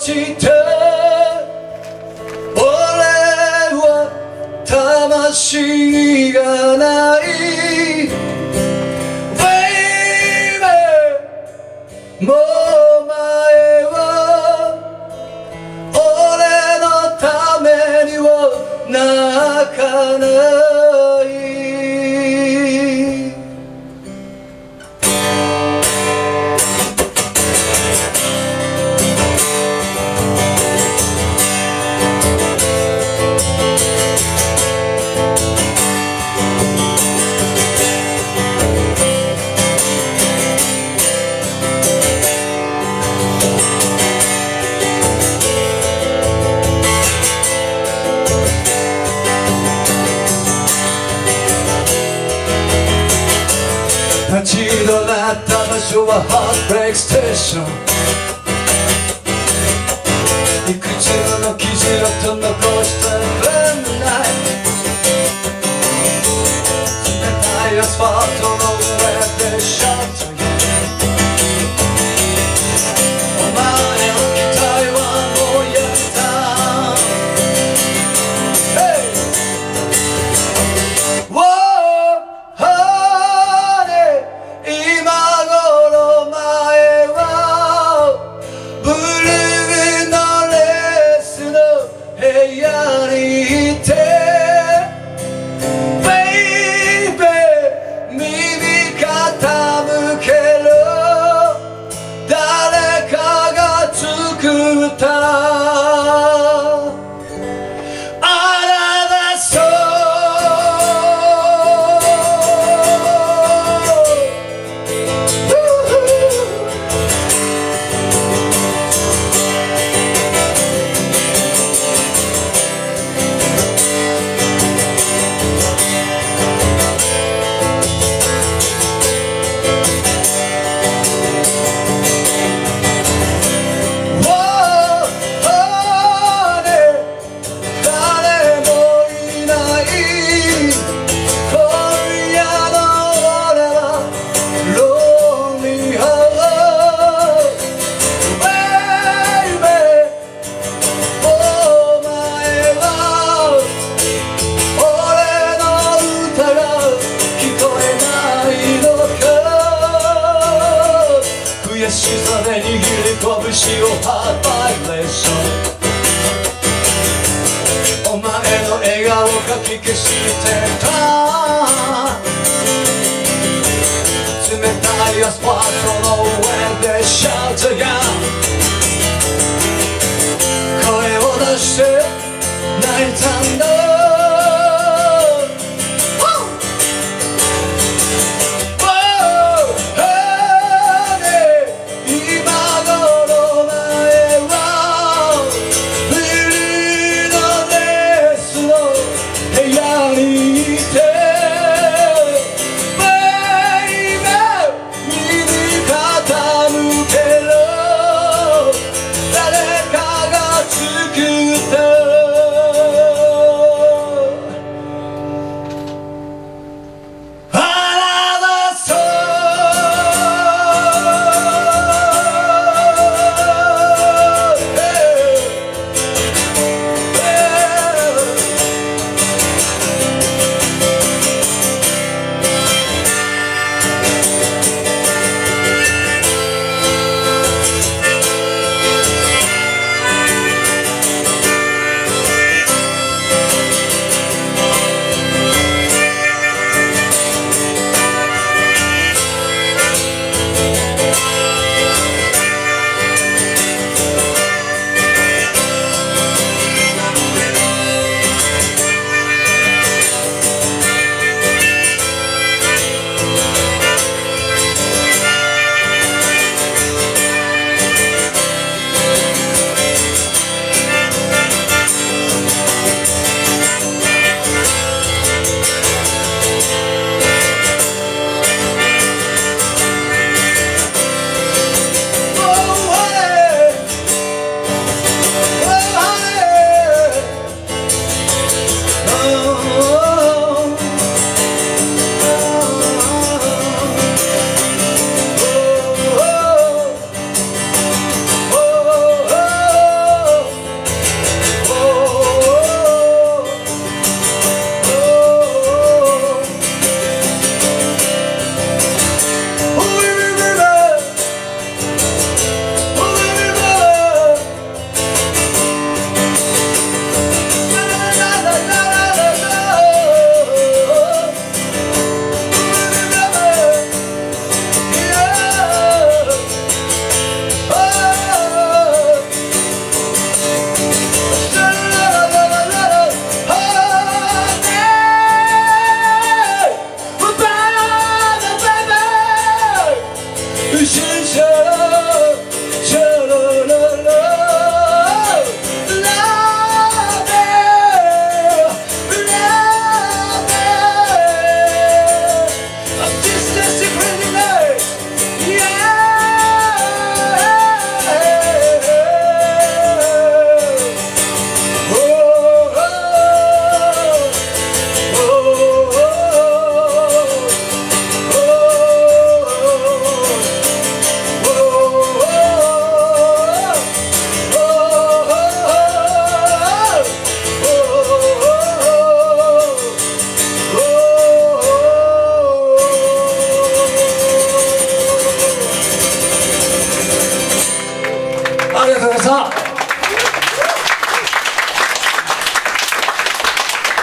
して俺は魂がないもう前は俺のためには泣かない立ち止まった場所はハートブレイクステーションいくつもの傷跡残したブルーナイト冷たいアスファルトの上でシャットお前の期待はもうやめた悔しさで握り拳をハードバイブレーションお前の笑顔かき消してた冷たいアスファルトの上でシャウトが声を出して泣いたんだ「 した。